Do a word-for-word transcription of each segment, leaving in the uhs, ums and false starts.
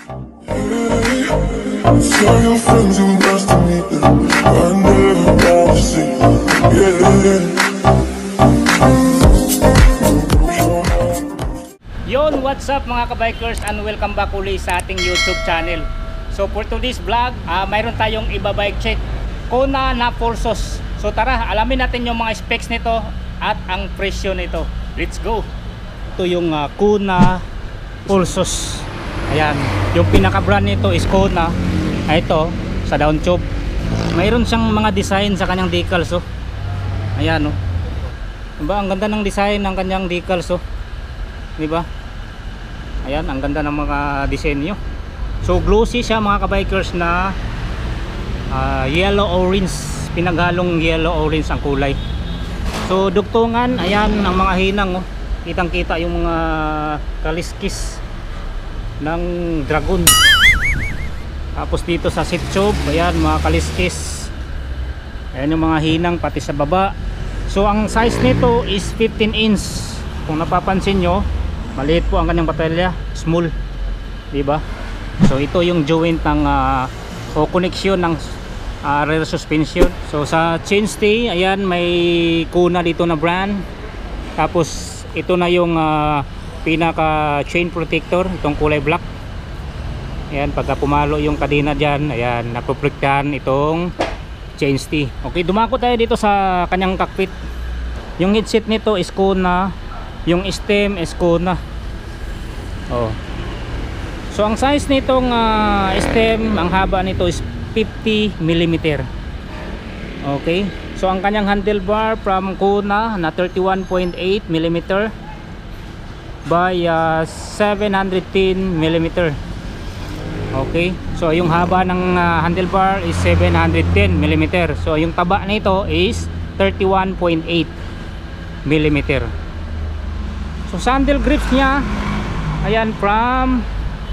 Tell your friends you nice to meet them. I never gotta see you. Yeah. Yon, what's up mga kabikers, and welcome back uli sa ating YouTube channel. So for today's vlog, uh, mayroon tayong iba-bike check, Kona na Pulsos. So tara, alamin natin yung mga specs nito at ang presyo nito. Let's go. Ito yung uh, Kona Pulsos. Ayan, yung pinaka-brand nito is Kona. Ay, ito sa down tube. Mayroon siyang mga design sa kanyang decals, oh. Ayan, oh. Diba, ang ganda ng design ng kanyang decals, oh. Diba? Ayan, ang ganda ng mga disenyo. So glossy siya mga kabikers, na uh, yellow orange, pinaghalong yellow orange ang kulay. So dugtungan, ayan ang mga hinang, oh. Kitang kita yung mga kaliskis ng dragon. Tapos dito sa seat tube, ayan mga kaliskis. Ayan yung mga hinang pati sa baba. So ang size nito is fifteen inch. Kung napapansin nyo, maliit po ang kanyang patelya, small, diba? So ito yung joint ng uh, o connection ng uh, rear suspension. So sa chainstay, ayan may Kona dito na brand. Tapos ito na yung uh, pinaka chain protector, itong kulay black. Ayan, pagka pumalo yung kadena dyan, ayan, napoprotektahan itong chainstay. Okay, dumako tayo dito sa kanyang cockpit. Yung headset nito is Kona, yung stem is Kona. Oh. So ang size nitong uh, stem, ang haba nito is fifty millimeter. Okay, so ang kanyang handlebar from Kona na thirty-one point eight millimeter by uh, seven hundred ten millimeter. Okay, so yung haba ng uh, handlebar is seven hundred ten millimeter. So yung taba nito is thirty-one point eight millimeter. So sa handle grips niya, ayan, from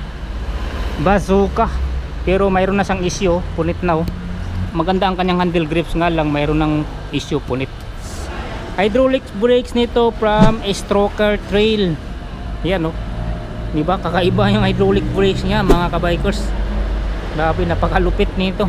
Bazooka, pero mayroon na siyang issue, punit na, oh. Maganda ang kanyang handle grips, nga lang mayroon ng issue, punit. Hydraulic brakes nito from Stroker Trail. Ayan, oh. Diba, kakaiba yung hydraulic brakes niya mga kabikers. Grabe, napakalupit nito.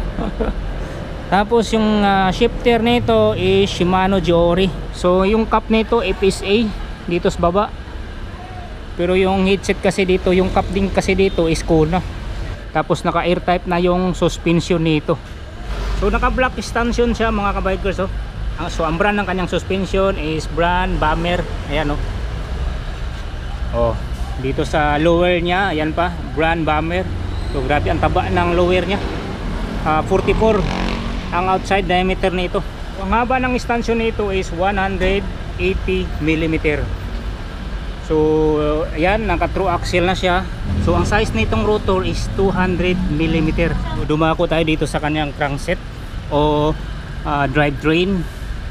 Tapos yung uh, shifter nito is Shimano Giori. So yung cap nito F S A dito sa baba. Pero yung headset kasi dito, yung cap din kasi dito is Kona. Tapos naka air type na yung suspension nito. So naka black extension siya mga kabikers, oh. So ang brand ng kanyang suspension is brand Bammer. Ayan, oh. Oh, dito sa lower niya, ayan pa, brand Bammer. So grabe ang taba ng lower niya. uh, forty-four ang outside diameter nito. Ang haba ng extension nito is one hundred eighty millimeter. So uh, ayan, naka true axle na siya. So ang size nitong rotor is two hundred millimeter. So, dumako tayo dito sa kanyang crankset o uh, drivetrain.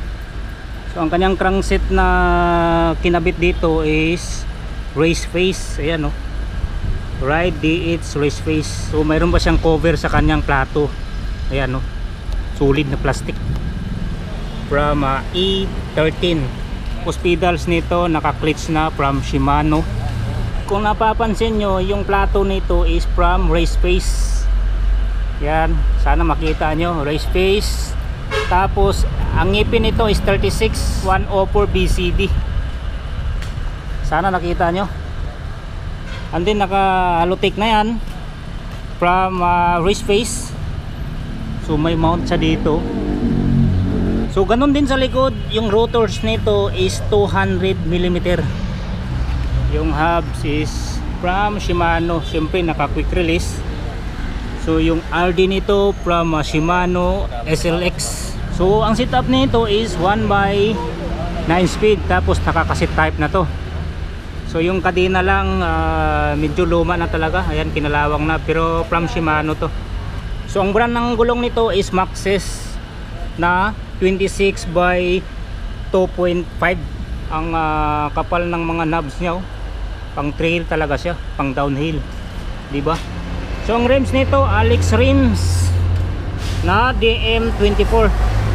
So ang kanyang crankset na kinabit dito is race face. Ayan, oh. Ride D H race face. So mayroon pa siyang cover sa kanyang plato. Ayan, oh. Solid na plastic from uh, E thirteen. Tapos pedals nito naka-clutch na from Shimano. Kung napapansin nyo, yung plato nito is from race face. Yan, sana makita nyo, race face. Tapos ang ngipin nito is thirty-six one oh four B C D. Sana nakita nyo. And then naka-halotic na yan from uh, race face. So may mount siya dito. So ganun din sa likod, yung rotors nito is two hundred millimeter. Yung hubs is from Shimano, siyempre naka quick release. So yung R D nito from uh, Shimano S L X. So ang setup nito is one by nine speed, tapos nakakasit type na to. So yung kadena lang uh, medyo luma na talaga, ayan, kinalawang na, pero from Shimano to. So ang brand ng gulong nito is Maxxis na twenty-six by two point five ang uh, kapal ng mga knobs niya, oh. Pang trail talaga siya, pang downhill, di ba? So ang rims nito Alex rims na D M twenty-four.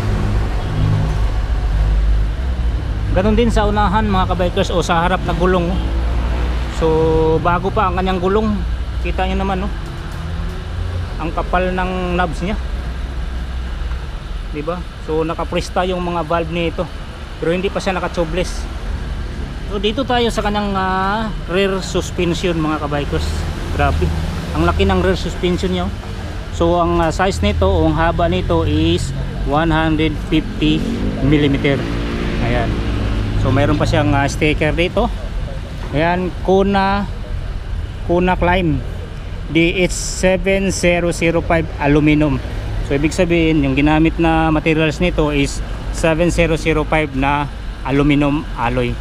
Ganon din sa unahan mga kabikers, o sa harap na gulong. So bago pa ang kanyang gulong. Kita nyo naman, no? Ang kapal ng knobs niya, diba? So nakapresta yung mga valve nito, pero hindi pa siya naka-tubeless. So dito tayo sa kanyang uh, rear suspension mga kabikers. Grabe, ang laki ng rear suspension niya. So ang uh, size nito o ang haba nito is one hundred fifty millimeter. Ayan. So mayroon pa siyang uh, sticker dito. Ayan, Kona Kona Climb D H seven zero zero five aluminum. So ibig sabihin yung ginamit na materials nito is seven zero zero five na aluminum alloy.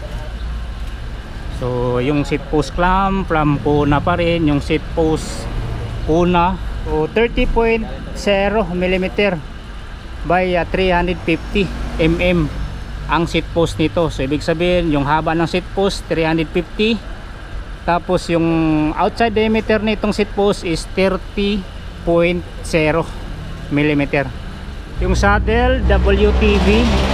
So yung seat post clamp from Kona pa rin, yung seat post Kona. So thirty point zero millimeter by uh, three hundred fifty millimeter ang seat post nito. So ibig sabihin yung haba ng seat post three hundred fifty, tapos yung outside diameter nitong seat post is thirty point zero millimeter. Yung saddle W T V,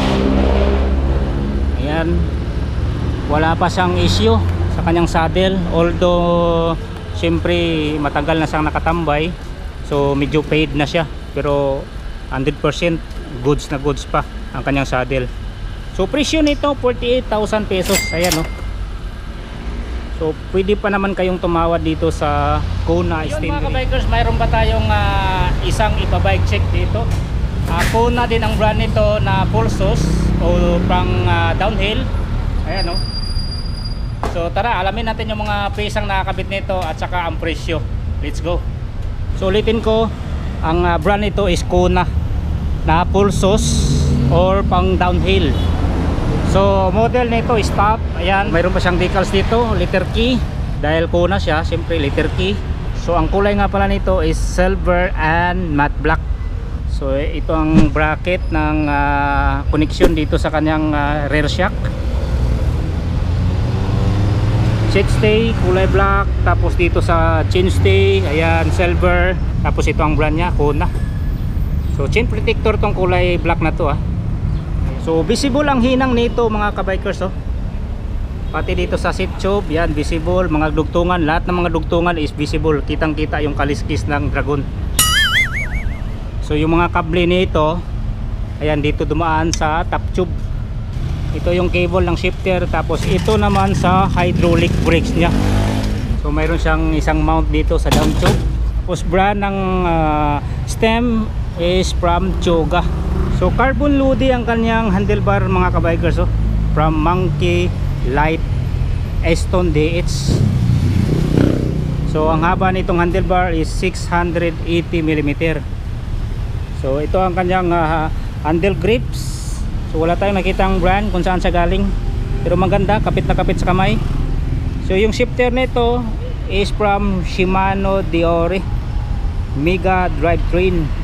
ayan, wala pa siyang issue sa kanyang saddle, although syempre matagal na siyang nakatambay, so medyo fade na siya, pero one hundred percent goods na goods pa ang kanyang saddle. So presyo nito forty-eight thousand pesos. Ayan, no? So pwede pa naman kayong tumawad dito sa Kona Extended. Mga kabikers, mayroon pa tayong uh, isang ipa-bike check dito. uh, Kona din ang brand nito na Pulsos o pang uh, downhill. Ayan, no? So tara, alamin natin yung mga pisang nakakabit nito at saka ang presyo. Let's go. So ulitin ko, ang uh, brand nito is Kona na Pulsos or pang downhill. So model nito is top. Ayan, mayroon pa siyang decals dito, letter key, dahil Kona siya, siyempre letter key. So ang kulay nga pala nito is silver and matte black. So ito ang bracket ng uh, connection dito sa kanyang uh, rear shock. Seat stay kulay black, tapos dito sa chain stay, ayan, silver, tapos ito ang brand niya, Kona. So chain protector tong kulay black na to, ah. So visible ang hinang nito mga kabikers, oh. Pati dito sa seat tube, yan, visible. Mga dugtungan, lahat ng mga dugtungan is visible. Kitang kita yung kaliskis ng Dragon. So yung mga kable nito, ayan, dito dumaan sa top tube. Ito yung cable ng shifter, tapos ito naman sa hydraulic brakes nya. So mayroon siyang isang mount dito sa down tube. Tapos brand ng uh, stem is from Choga. So carbon ludi ang kanyang handlebar mga kabikers, oh, from Monkey Light Eston D H. So ang haba nitong handlebar is six hundred eighty millimeter. So ito ang kanyang uh, handle grips. So wala tayong nakitang brand kung saan siya galing, pero maganda, kapit na kapit sa kamay. So yung shifter nito is from Shimano Deore Mega Drivetrain.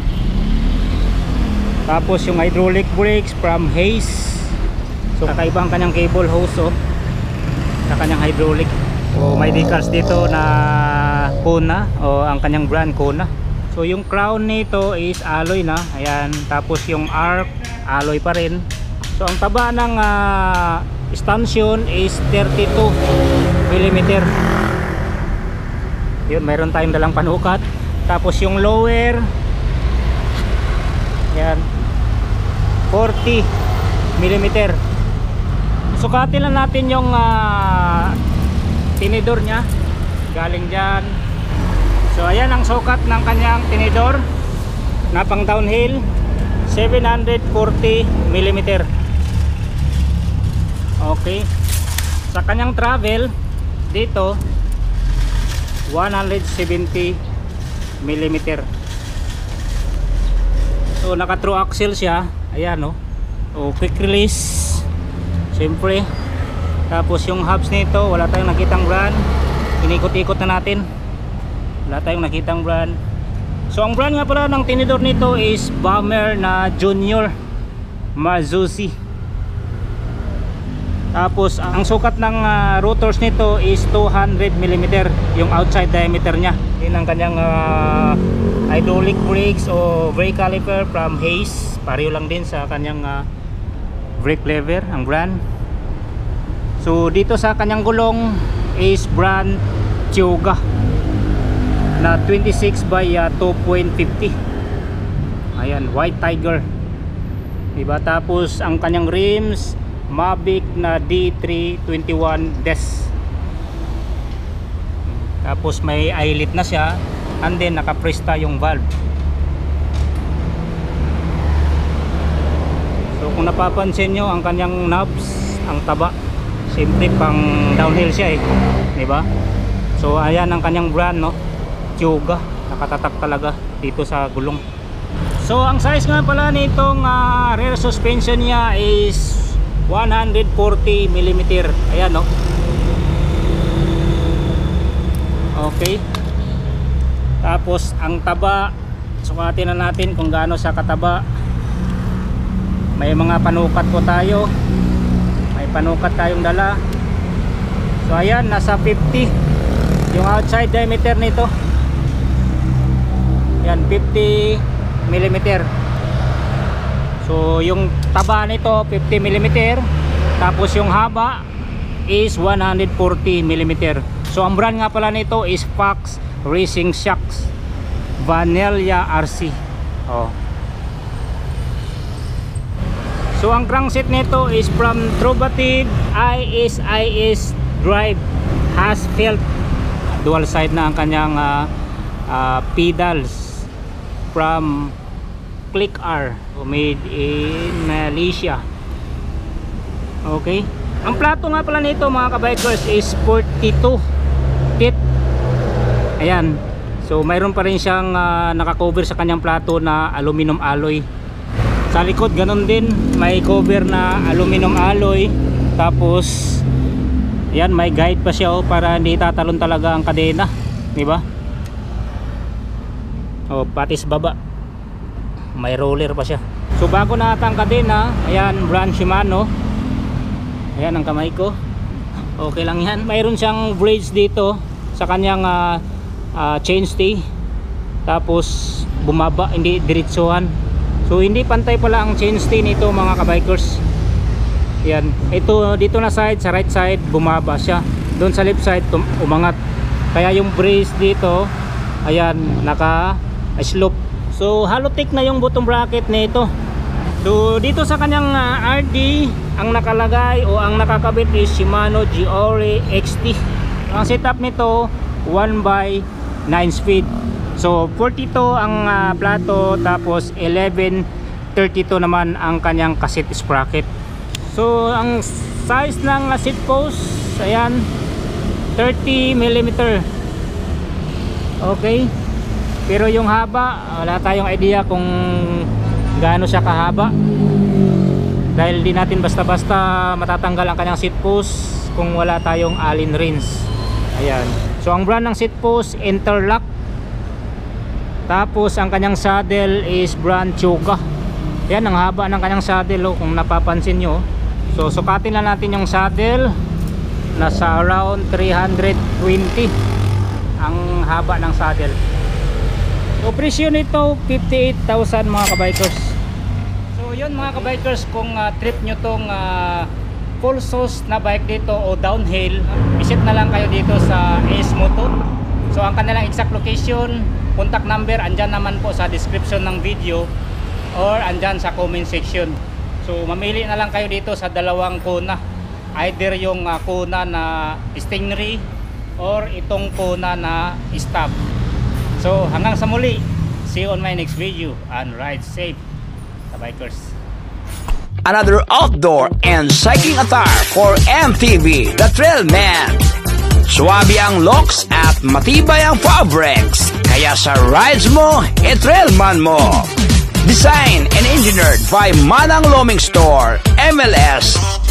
Tapos yung hydraulic brakes from Hayes. So kakaiba ang kanyang cable hose, oh, sa kanyang hydraulic. So may decals dito na Kona, o ang kanyang brand Kona. So yung crown nito is alloy na, ayan. Tapos yung arc alloy pa rin. So ang taba ng uh, stanchion is thirty-two millimeter. Yun, mayroon tayong dalang panukat. Tapos yung lower, ayan, forty millimeter. Sukatin lang natin yung uh, tinidor nya galing dyan. So ayan ang sukat ng kanyang tinidor na pang downhill, seven hundred forty millimeter. Okay. Sa kanyang travel dito, one hundred seventy millimeter. So naka true axle siya, ayan, no. O quick release, siyempre. Tapos yung hubs nito, wala tayong nakitang brand. Inikot-ikot na natin, wala tayong nakitang brand. So ang brand nga pala ng tinidor nito is Bomber na Junior Mazusi. Tapos ang sukat ng uh, rotors nito is two hundred millimeter, yung outside diameter nya. Yun ang kanyang uh, hydraulic brakes o brake caliper from Hayes. Pareho lang din sa kanyang uh, brake lever, ang brand. So dito sa kanyang gulong is brand Choga. na twenty-six by uh, two point fifty. Ayan, White Tiger, diba? Tapos ang kanyang rims Mavic na D three twenty-one Des. Tapos may eyelet na siya, and then nakapresta yung valve. So kung napapansin nyo, ang kanyang knobs, ang taba, siyempre pang downhill siya eh, diba? So ayan ang kanyang brand, no, Tsuga. Nakatatak talaga dito sa gulong. So ang size nga pala nitong uh, rear suspension niya is one hundred forty millimeter. Ayan, no. Okay. Tapos ang taba, sukatin na natin kung gaano siya kataba. May mga panukat po tayo. May panukat tayong dala. So ayan, nasa fifty yung outside diameter nito. Yan, fifty millimeter. So yung taba nito fifty millimeter, tapos yung haba is one hundred forty millimeter. So ang brand nga pala nito is Fox Racing Shocks Vanilla R C. Oh. So ang crankset nito is from Truvativ I S I S Drive Hasfeld. Dual side na ang kanyang uh, uh, pedals from Click R, made in Malaysia. Okay. Ang plato nga pala nito mga kabikers is forty-two feet. Ayan. So mayroon pa rin siyang uh, nakakover sa kanyang plato na aluminum alloy. Sa likod ganun din, may cover na aluminum alloy. Tapos ayan, may guide pa siya, oh, para hindi tatalon talaga ang kadena, di ba? Oh, patis baba. May roller pa siya. So bago na ata ang kadena, ayan, brand Shimano. Ayan ang kamay ko. Okay lang yan. Mayroon siyang bridge dito sa kanyang uh, uh, chainstay. Tapos bumaba, hindi diretsuhan. So hindi pantay pala ang chainstay nito mga kabikers. Yan, ito dito na side, sa right side bumaba siya, doon sa left side umangat. Kaya yung brace dito, ayan, naka slope. So halotech na yung bottom bracket nito. So dito sa kanyang uh, R D, ang nakalagay o ang nakakabit is Shimano Giore X T. Ang setup nito one by nine speed. So forty-two ang uh, plato, tapos eleven thirty-two naman ang kanyang cassette sprocket. So ang size ng uh, seat post, ayan, thirty millimeter. Okay. Pero yung haba, wala tayong idea kung gaano siya kahaba. Dahil di natin basta-basta matatanggal ang kanyang seat post kung wala tayong allen rings. Ayan. So ang brand ng seat post, Interlock. Tapos ang kanyang saddle is brand Tsuga. Ayan, ang haba ng kanyang saddle, oh, kung napapansin nyo. So sukatin lang natin yung saddle. Nasa around three hundred twenty ang haba ng saddle. So presyo nito fifty-eight thousand mga kabikers. So yun mga kabikers, kung uh, trip nyo tong uh, full sauce na bike dito o downhill, visit na lang kayo dito sa Ace Moto. So ang kanilang exact location, contact number andyan naman po sa description ng video or andyan sa comment section. So mamili na lang kayo dito sa dalawang kuna, either yung uh, kuna na Stingray or itong kuna na Stab. So hanggang sa muli, see you on my next video and ride safe sa bikers. Another outdoor and cycling attire for M T V, The Trailman. Suwabe ang looks at matibay ang fabrics, kaya sa rides mo, e-Trailman mo. Designed and engineered by Manang Loming Store, M L S